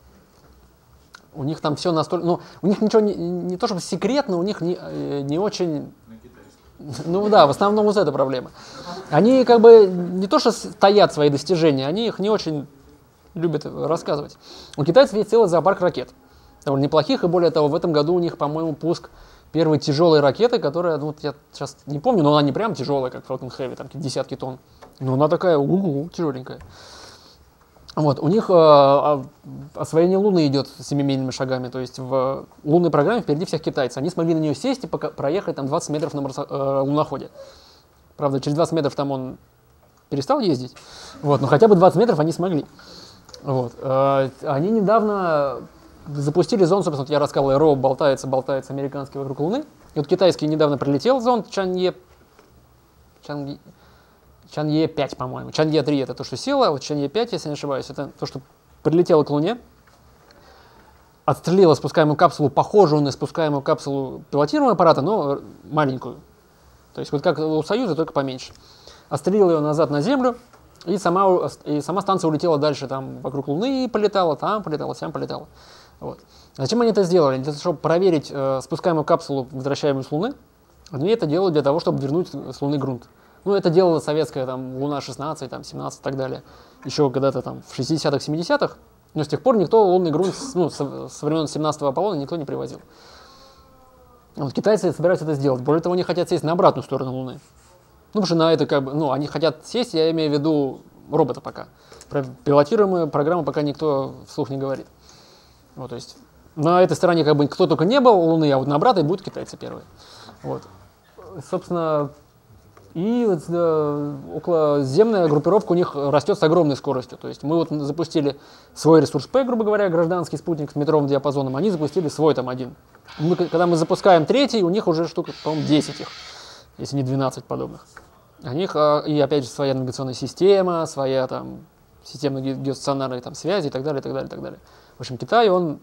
У них там все настолько... у них ничего не то чтобы секретно, у них не очень... в основном вот эта проблема. Они не то что таят свои достижения, они их не очень любят рассказывать. У китайцев есть целый зоопарк ракет. Довольно неплохих, и более того, в этом году у них, по-моему, пуск первой тяжелой ракеты, которая, я сейчас не помню, но она не прям тяжелая, как Falcon Heavy, там десятки тонн. Но она такая, тяжеленькая. Вот, у них освоение Луны идет семимильными шагами, то есть в лунной программе впереди всех китайцев. Они смогли на нее сесть и проехать 20 метров на луноходе. Правда, через 20 метров там он перестал ездить, но хотя бы 20 метров они смогли. Вот. Они недавно запустили зонд, собственно, я рассказывал, РО болтается американский вокруг Луны. И вот китайский недавно прилетел зонд Чанье 5, по-моему. Чанье 3 это то, что село, а вот Чанье 5, если не ошибаюсь, это то, что прилетело к Луне, отстрелило спускаемую капсулу, похожую на спускаемую капсулу пилотируемого аппарата, но маленькую. То есть вот как у Союза, только поменьше. Отстрелила ее назад на Землю, и сама станция улетела дальше там вокруг Луны, полетала, там полетала, сям полетала. Вот. Зачем они это сделали? Для того, чтобы проверить спускаемую капсулу, возвращаемую с Луны, они это делают для того, чтобы вернуть с Луны грунт. Это делала советская Луна-16, 17 и так далее. Еще когда-то там в 60-х, 70-х. Но с тех пор никто лунный грунт со времен 17-го Аполлона никто не привозил. Вот китайцы собираются это сделать. Более того, они хотят сесть на обратную сторону Луны. Потому что на это они хотят сесть, я имею в виду робота пока. Про пилотируемую программу пока никто вслух не говорит. То есть на этой стороне кто только не был Луны, а вот на обратной будут китайцы первые. Вот. Собственно, и околоземная группировка у них растет с огромной скоростью. То есть мы запустили свой ресурс П, грубо говоря, гражданский спутник с метровым диапазоном, они запустили свой один. Когда мы запускаем третий, у них уже штука, по-моему, 10 их, если не 12 подобных. У них и опять же своя навигационная система, своя система геостационарной связи и так далее, и так далее, и так далее. В общем, Китай, он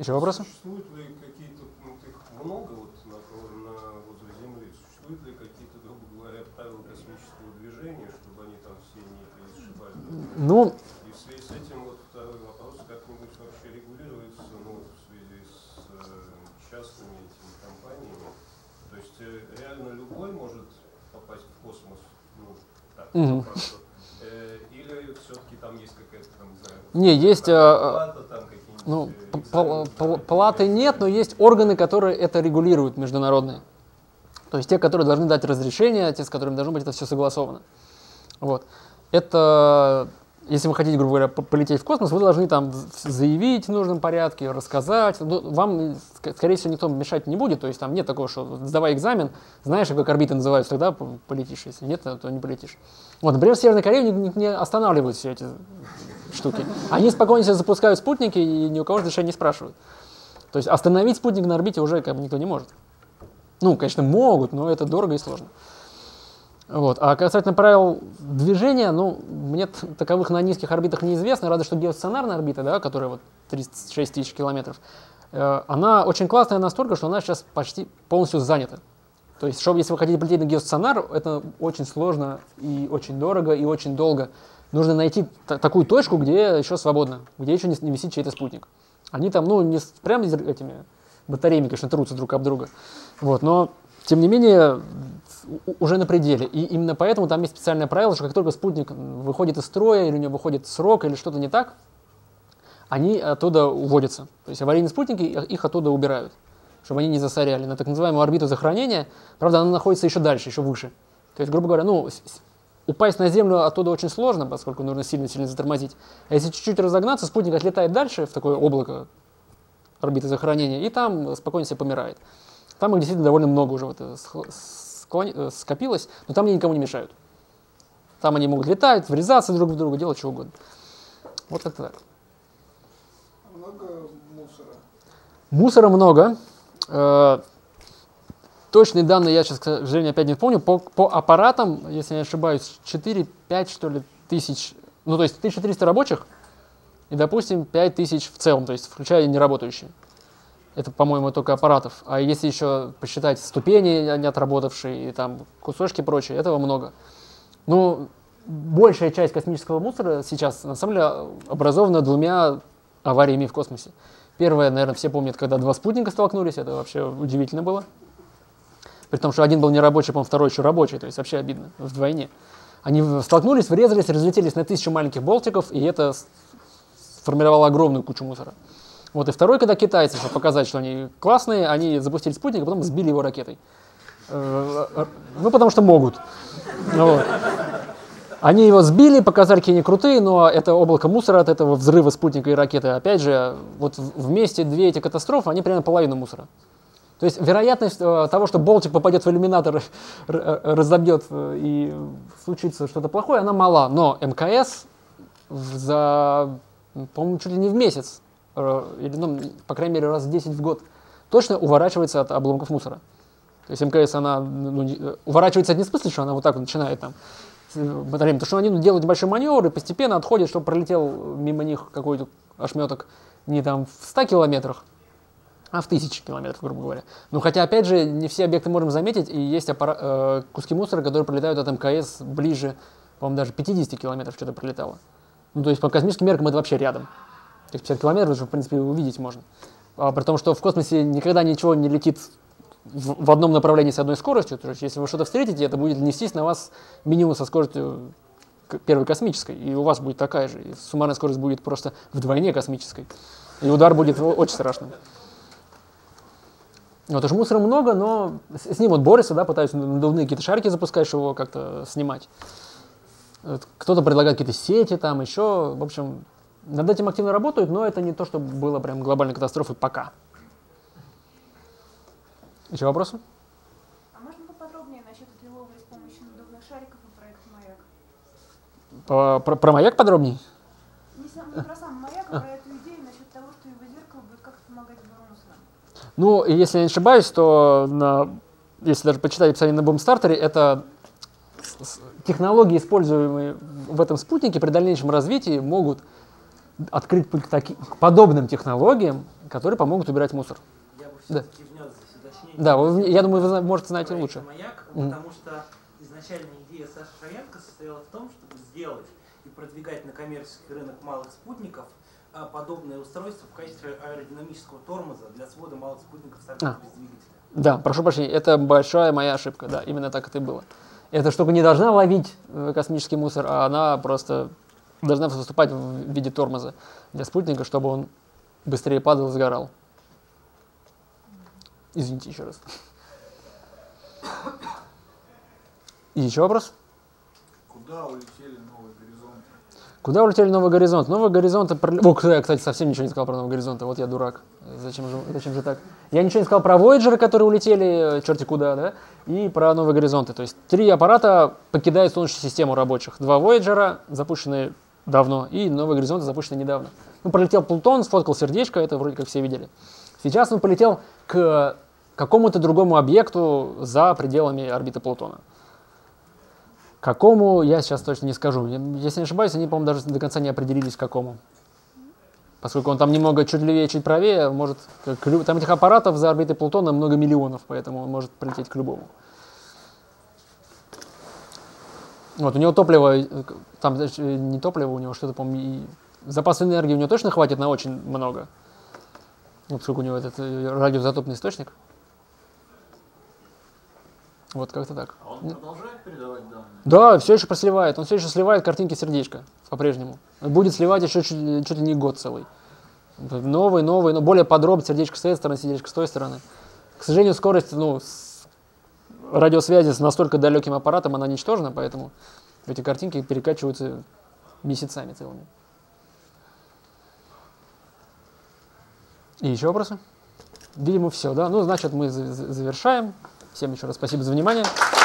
Еще вопросы? Существуют ли какие-то, их много вот возле Земли, существуют ли какие-то, грубо говоря, правила космического движения, чтобы они там все не пересшибали? Ну, И в связи с этим вот второй вопрос как-нибудь вообще регулируется, ну, в связи с частными этими компаниями. То есть реально любой может попасть в космос, ну, так, просто. Или все-таки там есть какая-то, там, не знаю, не, есть... плата, там какие-нибудь... Ну, платы нет, но есть органы, которые это регулируют, международные. То есть те, которые должны дать разрешение, те, с которыми должно быть это все согласовано. Вот. Это, если вы хотите, грубо говоря, полететь в космос, вы должны там заявить в нужном порядке, рассказать. Вам, скорее всего, никто мешать не будет. То есть там нет такого, что сдавай экзамен, знаешь, как орбиты называются, тогда полетишь. Если нет, то не полетишь. Вот, например, в Северной Корее не останавливают все эти штуки. Они спокойно себе запускают спутники и ни у кого разрешения не спрашивают. То есть остановить спутник на орбите уже как бы никто не может. Ну, конечно, могут, но это дорого и сложно. Вот. А касательно правил движения, ну, мне таковых на низких орбитах неизвестно, разве что геостационарная орбита, да, которая вот 36 тысяч километров, она очень классная настолько, что она сейчас почти полностью занята. То есть, если вы хотите полететь на геостационар, это очень сложно и очень дорого и очень долго. Нужно найти такую точку, где еще свободно, где еще не висит чей-то спутник. Они там, ну, не прям этими батареями, конечно, трутся друг об друга. Вот, но, тем не менее, уже на пределе. И именно поэтому там есть специальное правило, что как только спутник выходит из строя, или у него выходит срок, или что-то не так, они оттуда уводятся. То есть аварийные спутники, их оттуда убирают, чтобы они не засоряли. На так называемую орбиту захоронения, правда, она находится еще дальше, еще выше. То есть, грубо говоря, ну, упасть на Землю оттуда очень сложно, поскольку нужно сильно-сильно затормозить. А если чуть-чуть разогнаться, спутник отлетает дальше в такое облако орбиты захоронения, и там спокойно себе помирает. Там их действительно довольно много уже скопилось, но там они никому не мешают. Там они могут летать, врезаться друг в друга, делать что угодно. Вот это так. Много мусора? Мусора много. Точные данные я сейчас, к сожалению, опять не помню. По аппаратам, если я не ошибаюсь, 4-5, что ли, тысяч, ну, то есть 1300 рабочих и, допустим, 5000 в целом, то есть включая неработающие. Это, по-моему, только аппаратов. А если еще посчитать ступени не отработавшие и там кусочки и прочее, этого много. Ну, большая часть космического мусора сейчас, на самом деле, образована двумя авариями в космосе. Первая, наверное, все помнят, когда два спутника столкнулись, это вообще удивительно было. При том, что один был нерабочий, по-моему, второй еще рабочий, то есть вообще обидно, вдвойне. Они столкнулись, врезались, разлетелись на 1000 маленьких болтиков, и это сформировало огромную кучу мусора. Вот, и второй, когда китайцы, чтобы показать, что они классные, они запустили спутник, а потом сбили его ракетой. Ну, потому что могут. Вот. Они его сбили, показали, какие они крутые, но это облако мусора от этого взрыва спутника и ракеты, опять же, вот вместе две эти катастрофы, они примерно половину мусора. То есть вероятность того, что болтик попадет в иллюминатор, разобьет и случится что-то плохое, она мала. Но МКС за, по-моему, чуть ли не в месяц, или, ну, по крайней мере, раз в 10 в год, точно уворачивается от обломков мусора. То есть МКС, она уворачивается не в смысле, что она вот так вот начинает там батареями, потому что они делают небольшой маневр и постепенно отходят, чтобы пролетел мимо них какой-то ошметок не там в 100 километрах, а в 1000 километров, грубо говоря. Но хотя, опять же, не все объекты можем заметить, и есть куски мусора, которые пролетают от МКС ближе, по-моему, даже 50 километров что-то пролетало. Ну, то есть по космическим меркам это вообще рядом. То есть 50 километров уже, в принципе, увидеть можно. При том, что в космосе никогда ничего не летит в одном направлении с одной скоростью. То есть если вы что-то встретите, это будет нестись на вас минимум со скоростью первой космической, и у вас будет такая же. И суммарная скорость будет просто вдвойне космической. И удар будет очень страшным. Вот уж мусора много, но с ним вот борются, да, пытаются надувные какие-то шарики запускать, чтобы его как-то снимать. Кто-то предлагает какие-то сети там, еще, в общем, над этим активно работают, но это не то, что было прям глобальной катастрофой пока. Еще вопросы? А можно поподробнее насчет отловли с помощью надувных шариков и проекта «Маяк»? Про «Маяк» подробнее? Не про сам «Маяк», а про эту идею насчет того, что его зеркало будет как-то помогать сбору мусора. Ну, если я не ошибаюсь, то если даже почитать описание на Бумстартере, это технологии, используемые в этом спутнике, при дальнейшем развитии могут открыть путь к подобным технологиям, которые помогут убирать мусор. Я бы Да. все-таки внес здесь уточнение. Да, я думаю, вы можете знать Проекта лучше. «Маяк», Мгм. потому что изначальная идея Саши Шаенко состояла в том, чтобы сделать и продвигать на коммерческий рынок малых спутников подобное устройство в качестве аэродинамического тормоза для свода малых спутников с орбиты без двигателя. Да, прошу прощения, это большая моя ошибка, да, именно так это и было. Эта штука не должна ловить космический мусор, а она просто должна выступать в виде тормоза для спутника, чтобы он быстрее падал и сгорал. Извините еще раз. И еще вопрос? Куда улетели новые горизонты? Куда улетели Новый Горизонт? Новый Горизонт... я, кстати, совсем ничего не сказал про Новый Горизонт, вот я дурак. Зачем же так? Я ничего не сказал про Voyager, которые улетели черти куда, да, и про Новые Горизонты. То есть 3 аппарата покидают Солнечную систему рабочих. 2 Voyager запущенные давно, и Новые Горизонты запущены недавно. Ну, пролетел Плутон, сфоткал сердечко, это вроде как все видели. Сейчас он полетел к какому-то другому объекту за пределами орбиты Плутона. Какому, я сейчас точно не скажу. Если не ошибаюсь, они, по-моему, даже до конца не определились, к какому. Поскольку он там немного чуть левее, чуть правее, может... Там этих аппаратов за орбитой Плутона много миллионов, поэтому он может прилететь к любому. Вот, у него топливо, там не топливо, у него что-то, по-моему, запас энергии у него точно хватит на очень много. Вот, поскольку у него этот радиоизотопный источник. Вот как-то так. А он продолжает передавать данные? Да, все еще просливает. Он все еще сливает картинки сердечка по-прежнему. Будет сливать еще чуть ли не год целый. Новый, но более подробно сердечко с этой стороны, сердечко с той стороны. К сожалению, скорость с радиосвязи с настолько далеким аппаратом, она ничтожна, поэтому эти картинки перекачиваются месяцами целыми. И еще вопросы? Видимо, все, да? Ну, значит, мы завершаем. Всем еще раз спасибо за внимание.